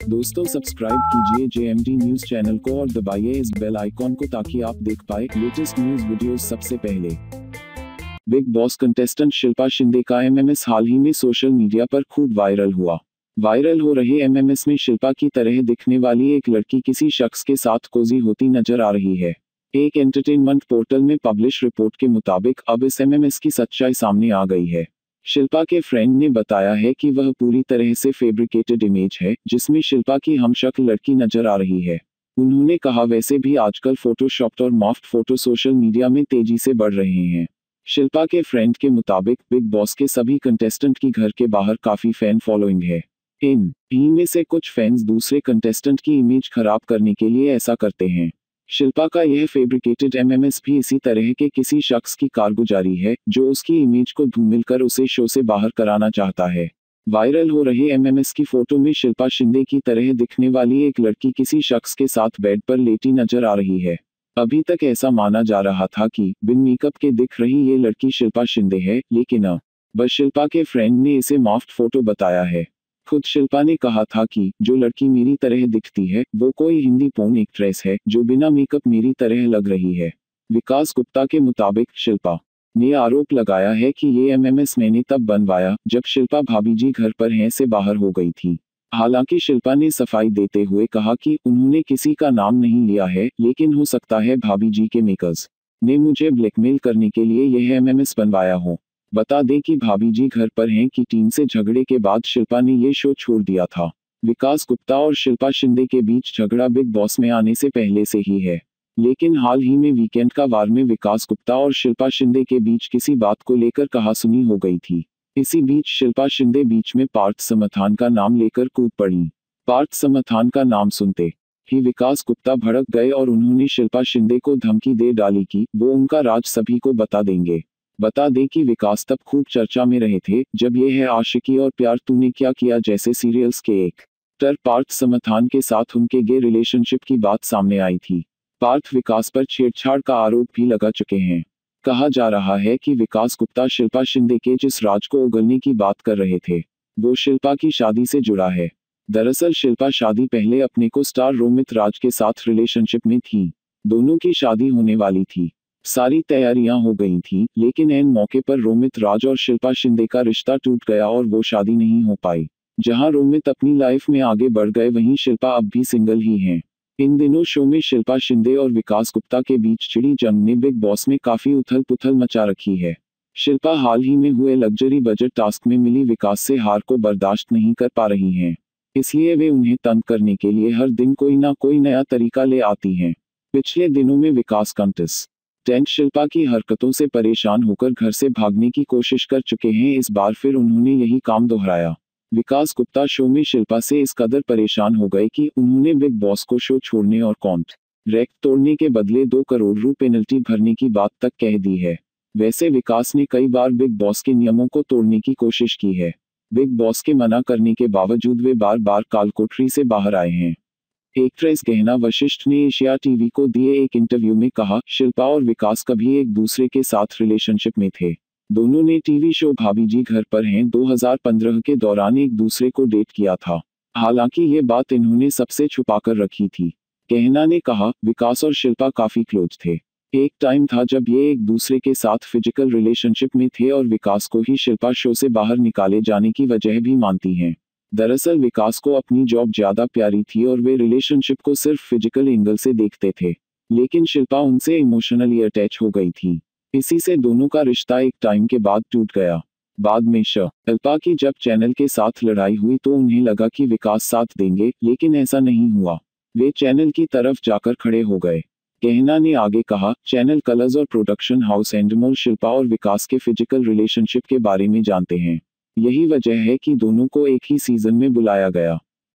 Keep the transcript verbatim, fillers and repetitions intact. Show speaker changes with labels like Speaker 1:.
Speaker 1: दोस्तों सब्सक्राइब कीजिए JMT news channel को और दबाइए इस बेल आइकॉन को ताकि आप देख पाए लेटेस्ट न्यूज वीडियोस सबसे पहले। Bigg Boss contestant Shilpa Shinde का एमएमएस हाल ही में सोशल मीडिया पर खूब वायरल हुआ। वायरल हो रहे एमएमएस में शिल्पा की तरह दिखने वाली एक लड़की किसी शख्स के साथ कोजी होती नजर आ रही है। एक एंटरटेनमेंट पोर्टल में पब्लिश रिपोर्ट के मुताबिक अब इस एमएमएस की सच्चाई सामने आ गई है। शिल्पा के फ्रेंड ने बताया है कि वह पूरी तरह से फैब्रिकेटेड इमेज है जिसमें शिल्पा की हमशक्ल लड़की नजर आ रही है। उन्होंने कहा, वैसे भी आजकल फोटोशॉप्ड और मॉफ्ड फोटो सोशल मीडिया में तेजी से बढ़ रहे हैं। शिल्पा के फ्रेंड के मुताबिक बिग बॉस के सभी कंटेस्टेंट की घर के बाहर काफी फैन फॉलोइंग है। इन ही में से कुछ फैंस दूसरे कंटेस्टेंट की इमेज खराब करने के लिए ऐसा करते हैं। शिल्पा का यह फैब्रिकेटेड एमएमएस भी इसी तरह के किसी शख्स की कारगुजारी है जो उसकी इमेज को धूमिल कर उसे शो से बाहर कराना चाहता है। वायरल हो रहे एमएमएस की फोटो में शिल्पा शिंदे की तरह दिखने वाली एक लड़की किसी शख्स के साथ बेड पर लेटी नजर आ रही है। अभी तक ऐसा माना जा रहा था कि बिन मेकअप के दिख रही ये लड़की शिल्पा शिंदे है, लेकिन अब बस शिल्पा के फ्रेंड ने इसे मॉफ्ड फोटो बताया है। खुद शिल्पा ने कहा था कि जो लड़की मेरी तरह दिखती है वो कोई हिंदी पोर्न एक्ट्रेस है जो बिना मेकअप मेरी तरह लग रही है। विकास गुप्ता के मुताबिक शिल्पा ने आरोप लगाया है कि ये एमएमएस मैंने तब बनवाया जब शिल्पा भाभी जी घर पर हैं से बाहर हो गई थी। हालांकि शिल्पा ने सफाई देते हुए कहा कि उन्होंने किसी का नाम नहीं लिया है, लेकिन हो सकता है भाभी जी के मेकर्स ने मुझे ब्लैकमेल करने के लिए यह एमएमएस बनवाया हो। बता दें कि भाभी जी घर पर हैं की टीम से झगड़े के बाद शिल्पा ने ये शो छोड़ दिया था। विकास गुप्ता और शिल्पा शिंदे के बीच झगड़ा बिग बॉस में आने से पहले से ही है, लेकिन हाल ही में वीकेंड का वार में विकास गुप्ता और शिल्पा शिंदे के बीच किसी बात को लेकर कहासुनी हो गई थी। इसी बीच शिल्पा शिंदे बीच में पार्थ समथान का नाम लेकर कूद पड़ी। पार्थ समथान का नाम सुनते ही विकास गुप्ता भड़क गए और उन्होंने शिल्पा शिंदे को धमकी दे डाली कि वो उनका राज सभी को बता देंगे। बता दें कि विकास तब खूब चर्चा में रहे थे जब ये है आशिकी और प्यार तूने क्या किया जैसे सीरियल्स के एक्टर पार्थ समथान के साथ उनके गे रिलेशनशिप की बात सामने आई थी। पार्थ विकास पर छेड़छाड़ का आरोप भी लगा चुके हैं। कहा जा रहा है कि विकास गुप्ता शिल्पा शिंदे के जिस राज को उगलने की बात कर रहे थे वो शिल्पा की शादी से जुड़ा है। दरअसल शिल्पा शादी पहले अपने को स्टार रोमित राज के साथ रिलेशनशिप में थी। दोनों की शादी होने वाली थी, सारी तैयारियां हो गई थी, लेकिन ऐन मौके पर रोमित राज और शिल्पा शिंदे का रिश्ता टूट गया और वो शादी नहीं हो पाई। जहां रोमित अपनी लाइफ में आगे बढ़ गए वहीं शिल्पा अब भी सिंगल ही हैं। इन दिनों शो में शिल्पा शिंदे और विकास गुप्ता के बीच छिड़ी जंग ने बिग बॉस में काफी उथल पुथल मचा रखी है। शिल्पा हाल ही में हुए लग्जरी बजट टास्क में मिली विकास से हार को बर्दाश्त नहीं कर पा रही हैं, इसलिए वे उन्हें तंग करने के लिए हर दिन कोई ना कोई नया तरीका ले आती हैं। पिछले दिनों में विकास कंटेस्ट टेंट शिल्पा की हरकतों से परेशान होकर घर से भागने की कोशिश कर चुके हैं। इस बार फिर उन्होंने यही काम दोहराया। विकास गुप्ता शो में शिल्पा से इस कदर परेशान हो गए कि उन्होंने बिग बॉस को शो छोड़ने और कॉन्ट्रैक्ट तोड़ने के बदले दो करोड़ रू पेनल्टी भरने की बात तक कह दी है। वैसे विकास ने कई बार बिग बॉस के नियमों को तोड़ने की कोशिश की है। बिग बॉस के मना करने के बावजूद वे बार बार कालकोठरी से बाहर आए हैं। एक्ट्रेस गहना वशिष्ठ ने एशिया टीवी को दिए एक इंटरव्यू में कहा, शिल्पा और विकास कभी एक दूसरे के साथ रिलेशनशिप में थे। दोनों ने टीवी शो भाभी जी घर पर हैं दो हज़ार पंद्रह के दौरान एक दूसरे को डेट किया था। हालांकि ये बात इन्होंने सबसे छुपाकर रखी थी। गहना ने कहा, विकास और शिल्पा काफी क्लोज थे। एक टाइम था जब ये एक दूसरे के साथ फिजिकल रिलेशनशिप में थे और विकास को ही शिल्पा शो से बाहर निकाले जाने की वजह भी मानती हैं। दरअसल विकास को अपनी जॉब ज्यादा प्यारी थी और वे रिलेशनशिप को सिर्फ फिजिकल एंगल से देखते थे, लेकिन शिल्पा उनसे इमोशनली अटैच हो गई थी। इसी से दोनों का रिश्ता एक टाइम के बाद टूट गया। बाद में शिल्पा की जब चैनल के साथ लड़ाई हुई तो उन्हें लगा कि विकास साथ देंगे, लेकिन ऐसा नहीं हुआ। वे चैनल की तरफ जाकर खड़े हो गए। गहना ने आगे कहा, चैनल कलर्स और प्रोडक्शन हाउस एंडमोल शिल्पा और विकास के फिजिकल रिलेशनशिप के बारे में जानते हैं। यही वजह है कि दोनों को एक ही सीजन में बुलाया गया।